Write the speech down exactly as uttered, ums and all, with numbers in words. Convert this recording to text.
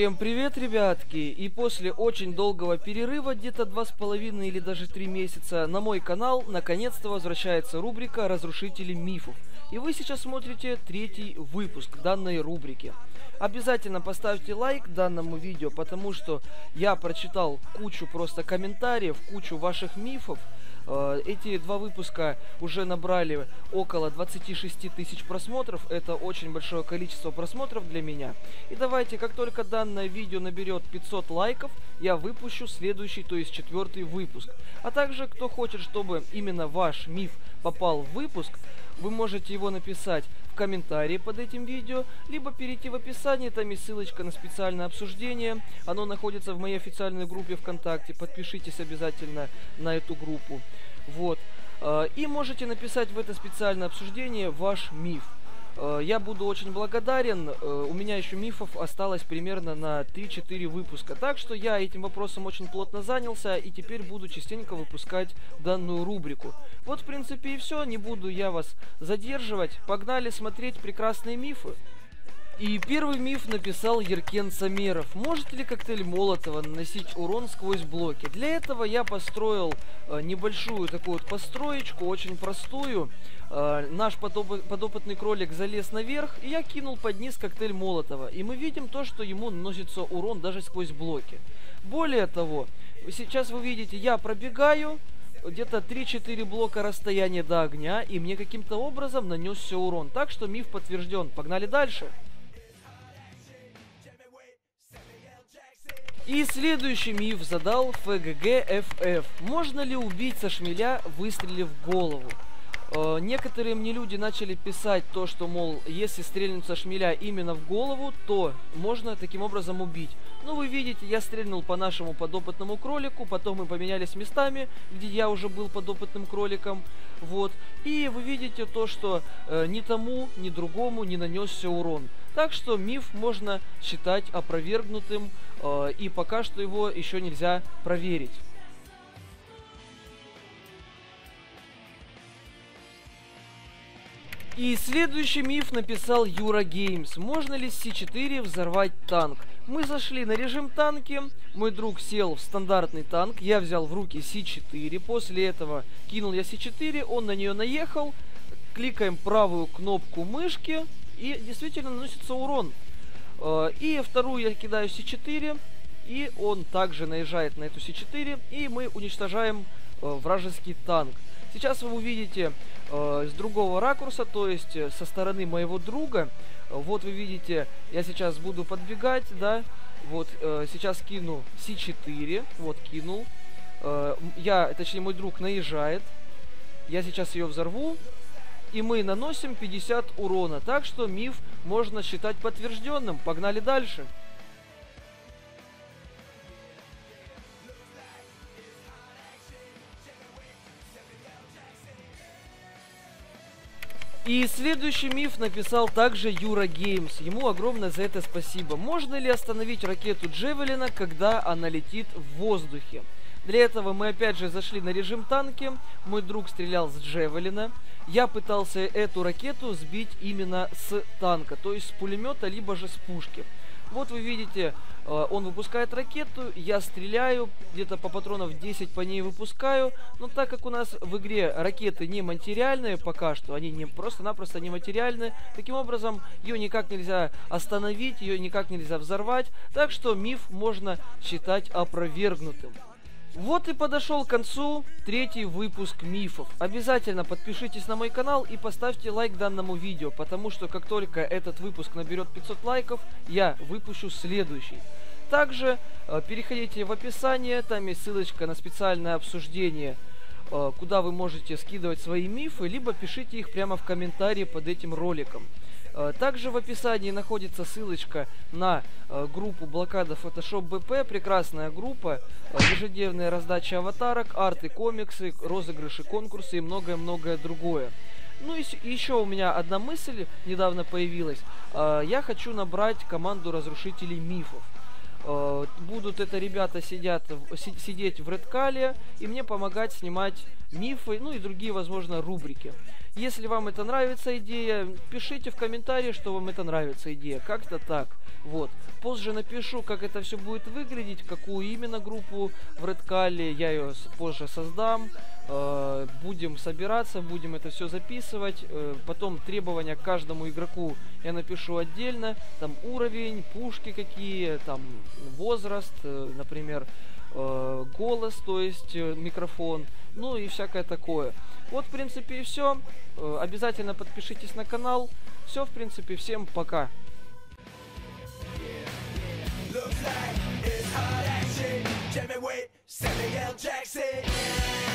Всем привет, ребятки! И после очень долгого перерыва, где-то два с половиной или даже три месяца, на мой канал наконец-то возвращается рубрика «Разрушители мифов». И вы сейчас смотрите третий выпуск данной рубрики. Обязательно поставьте лайк данному видео, потому что я прочитал кучу просто комментариев, кучу ваших мифов. Эти два выпуска уже набрали около двадцати шести тысяч просмотров. Это очень большое количество просмотров для меня. И давайте, как только данное видео наберет пятьсот лайков, я выпущу следующий, то есть четвертый выпуск. А также, кто хочет, чтобы именно ваш миф попал в выпуск, вы можете его написать в комментарии под этим видео, либо перейти в описание, там есть ссылочка на специальное обсуждение. Оно находится в моей официальной группе ВКонтакте. Подпишитесь обязательно на эту группу. Вот. И можете написать в это специальное обсуждение ваш миф. Я буду очень благодарен. У меня еще мифов осталось примерно на три-четыре выпуска. Так что я этим вопросом очень плотно занялся и теперь буду частенько выпускать данную рубрику. Вот, в принципе, и все. Не буду я вас задерживать. Погнали смотреть прекрасные мифы. И первый миф написал Еркен Самеров. Может ли коктейль Молотова наносить урон сквозь блоки? Для этого я построил э, небольшую такую вот построечку, очень простую. Э, наш подоп подопытный кролик залез наверх, и я кинул под низ коктейль Молотова. И мы видим то, что ему наносится урон даже сквозь блоки. Более того, сейчас вы видите, я пробегаю где-то три-четыре блока расстояния до огня, и мне каким-то образом нанесся урон. Так что миф подтвержден. Погнали дальше. И следующий миф задал ФГГ-ФФ. Можно ли убить со шмеля, выстрелив в голову? Э, некоторые мне люди начали писать то, что, мол, если стрельнуть со шмеля именно в голову, то можно таким образом убить. Ну, вы видите, я стрельнул по нашему подопытному кролику, потом мы поменялись местами, где я уже был подопытным кроликом. Вот. И вы видите то, что э, ни тому, ни другому не нанесся урон. Так что миф можно считать опровергнутым, э, и пока что его еще нельзя проверить. И следующий миф написал Юра Геймс. Можно ли с Си четыре взорвать танк? Мы зашли на режим танки, мой друг сел в стандартный танк, я взял в руки Си четыре, после этого кинул я Си четыре, он на нее наехал, кликаем правую кнопку мышки, и действительно наносится урон. И вторую я кидаю Си четыре, и он также наезжает на эту Си четыре, и мы уничтожаем вражеский танк. Сейчас вы увидите с другого ракурса, то есть со стороны моего друга. Вот вы видите, я сейчас буду подбегать, да, вот сейчас кину Си четыре, вот кинул. Я, точнее мой друг наезжает, я сейчас ее взорву. И мы наносим пятьдесят урона. Так что миф можно считать подтвержденным. Погнали дальше. И следующий миф написал также Юра Геймс. Ему огромное за это спасибо. Можно ли остановить ракету Джевелина, когда она летит в воздухе? Для этого мы опять же зашли на режим танки. Мой друг стрелял с Джевелина. Я пытался эту ракету сбить именно с танка, то есть с пулемета, либо же с пушки. Вот вы видите, он выпускает ракету, я стреляю, где-то по патронов десять по ней выпускаю. Но так как у нас в игре ракеты не материальные пока что, они не просто-напросто не материальные, таким образом ее никак нельзя остановить, ее никак нельзя взорвать. Так что миф можно считать опровергнутым. Вот и подошел к концу третий выпуск мифов. Обязательно подпишитесь на мой канал и поставьте лайк данному видео, потому что как только этот выпуск наберет пятьсот лайков, я выпущу следующий. Также э, переходите в описание, там есть ссылочка на специальное обсуждение, э, куда вы можете скидывать свои мифы, либо пишите их прямо в комментарии под этим роликом. Также в описании находится ссылочка на э, группу Блокада Photoshop бэ пэ, прекрасная группа, э, ежедневная раздача аватарок, арты, комиксы, розыгрыши, конкурсы и многое-многое другое. Ну и еще у меня одна мысль недавно появилась. Э, я хочу набрать команду разрушителей мифов. Э, будут это ребята сидят, си, сидеть в Редкале и мне помогать снимать мифы, ну и другие, возможно, рубрики. Если вам это нравится идея, пишите в комментарии, что вам это нравится идея. Как-то так. Вот. Позже напишу, как это все будет выглядеть, какую именно группу в Redcall. Я ее позже создам. Э, будем собираться, будем это все записывать. Э, потом требования к каждому игроку я напишу отдельно. Там уровень, пушки какие, там возраст, э, например, э, голос, то есть э, микрофон. Ну и всякое такое. Вот, в принципе, и все. Э, обязательно подпишитесь на канал. Все, в принципе, всем пока. Looks like it's hot action. Jimmy Wade, Samuel Jackson.